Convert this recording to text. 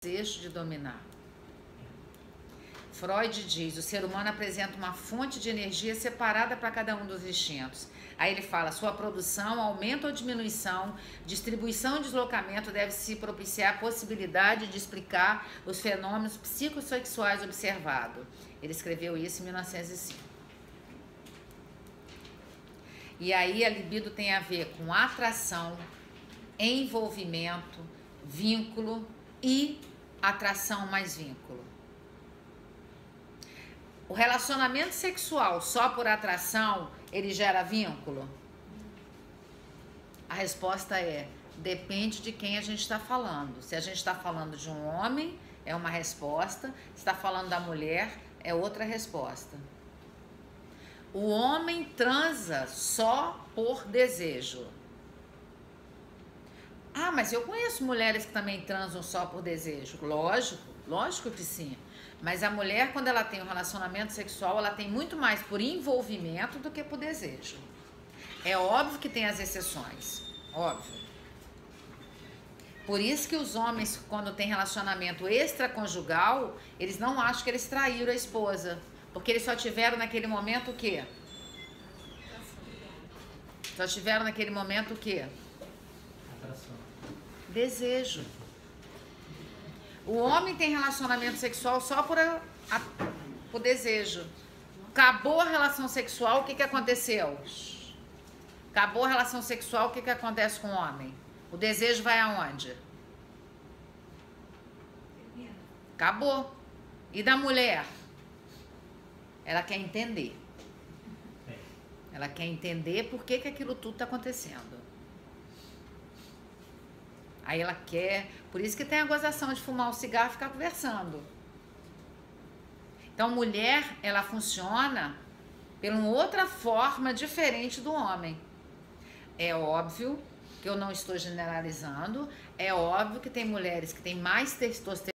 desejo de dominar. Freud diz, o ser humano apresenta uma fonte de energia separada para cada um dos instintos. Aí ele fala, sua produção, aumento ou diminuição, distribuição e deslocamento deve-se propiciar a possibilidade de explicar os fenômenos psicossexuais observados. Ele escreveu isso em 1905. E aí a libido tem a ver com atração, envolvimento, vínculo e atração mais vínculo. O relacionamento sexual só por atração, ele gera vínculo? A resposta é, depende de quem a gente está falando. Se a gente está falando de um homem, é uma resposta. Se está falando da mulher, é outra resposta. O homem transa só por desejo. Ah, mas eu conheço mulheres que também transam só por desejo. Lógico que sim. Mas a mulher, quando ela tem um relacionamento sexual, ela tem muito mais por envolvimento do que por desejo. É óbvio que tem as exceções, óbvio. Por isso que os homens, quando tem relacionamento extraconjugal, eles não acham que eles traíram a esposa. Porque eles só tiveram naquele momento o quê? Só tiveram naquele momento o quê? Atração. Desejo. O homem tem relacionamento sexual só por desejo. Acabou a relação sexual, o que aconteceu? Acabou a relação sexual, o que acontece com o homem? O desejo vai aonde? Acabou. E da mulher? Ela quer entender. Ela quer entender por que aquilo tudo está acontecendo. Aí ela quer... Por isso que tem a gozação de fumar um cigarro e ficar conversando. Então, mulher, ela funciona por uma outra forma diferente do homem. É óbvio que eu não estou generalizando. É óbvio que tem mulheres que têm mais testosterona